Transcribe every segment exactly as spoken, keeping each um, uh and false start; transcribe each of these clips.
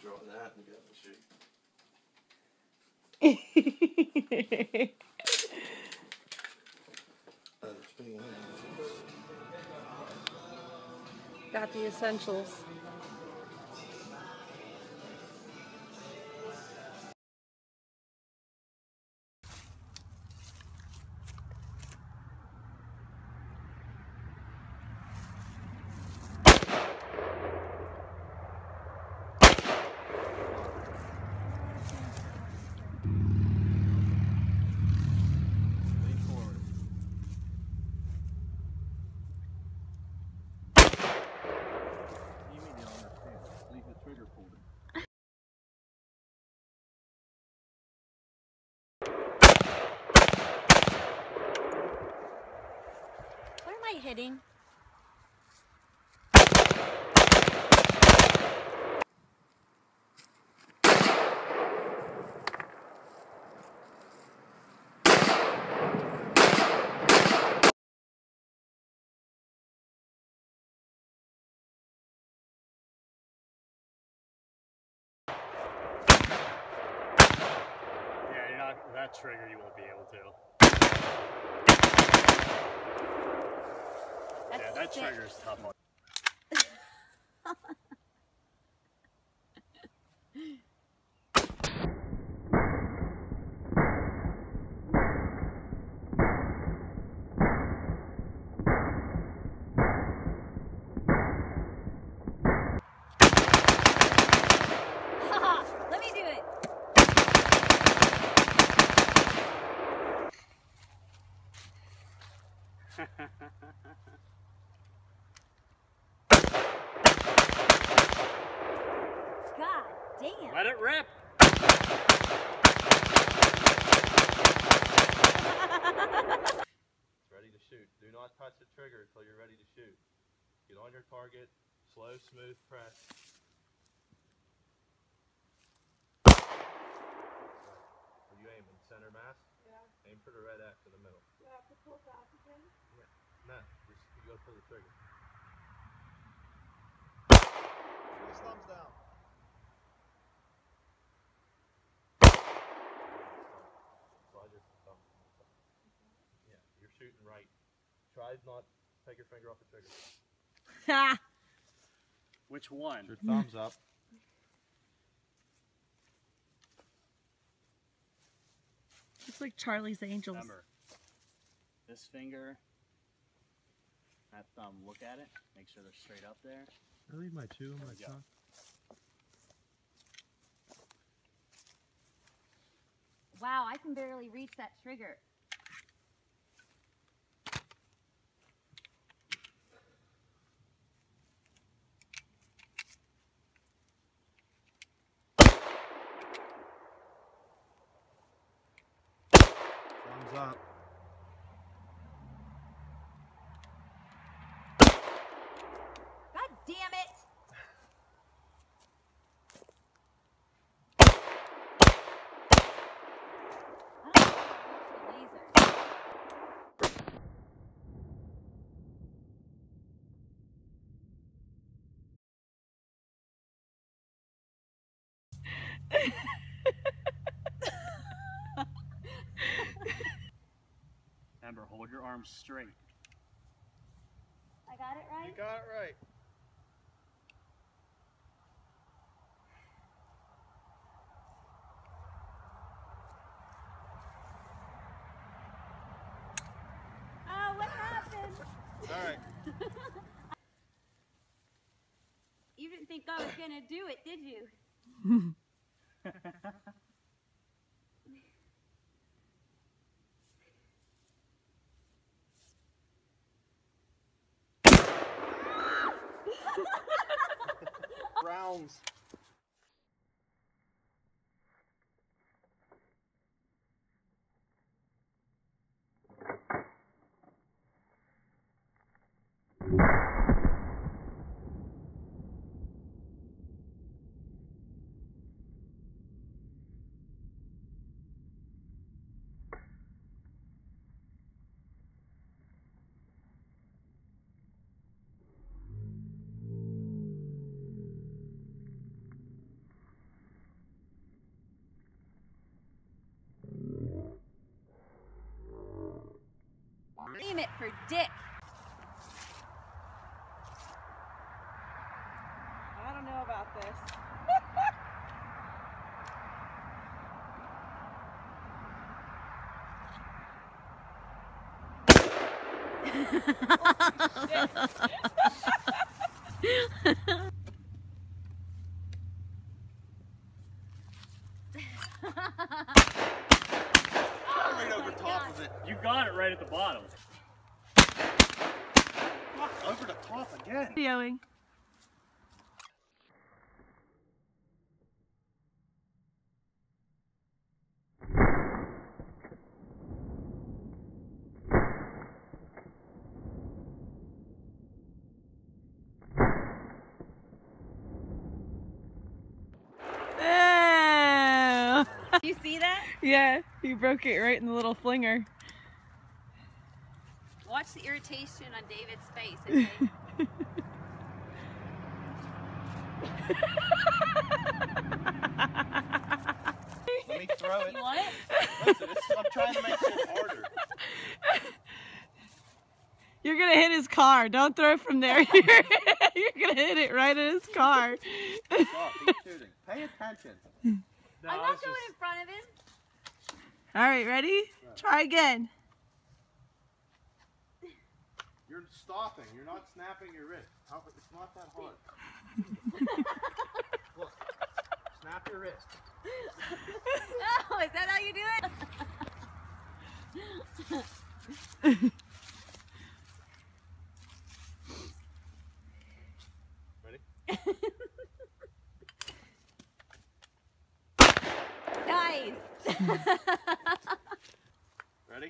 draw that and be able to shoot. uh, speaking of, got the essentials. Where am I hitting? Yeah, you're not, that trigger you won't be able to. That's Yeah, that sick. trigger's tough on. Let me do it. God damn. Let it rip. it's ready to shoot. Do not touch the trigger until you're ready to shoot. Get on your target. Slow, smooth press. Are you aiming center mass? Yeah. Aim for the red X in the middle. Do I have to pull back again? Yeah. No, just you go pull the trigger. Put his thumbs down. Slide your thumb. Yeah, you're shooting right. Try not to take your finger off the trigger. Which one? Your thumbs up. It's like Charlie's Angels. Remember, this finger, that thumb, look at it. Make sure they're straight up there. I leave my two in There my we go. truck. Wow, I can barely reach that trigger. Thumbs up. God damn it. I don't know how to reach the laser. Remember, hold your arms straight. I got it right? You got it right. Oh, what happened? All right. You didn't think I was gonna do it, did you? Rounds. name it for Dick. I don't know about this. Right over top of it. You got it right at the bottom. Fuck, over the top again. Videoing. You see that? Yeah, you broke it right in the little flinger. Watch the irritation on David's face, okay? Let me throw it. You want it? Listen, it's, I'm trying to make it harder. You're gonna hit his car. Don't throw it from there. You're, you're gonna hit it right in his car. Stop, keep shooting. Pay attention. No, I'm I not was going just- in front of him. All right, ready? Try again. You're stopping. You're not snapping your wrist. How, it's not that hard. Look. Snap your wrist. Oh, is that how you do it? Ready? Nice. Ready?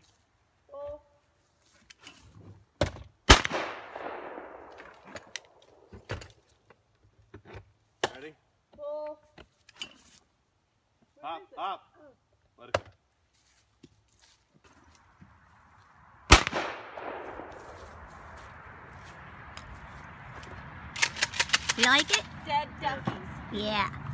Ready? Up, up. Let it go. You like it? Dead duckies. Yeah.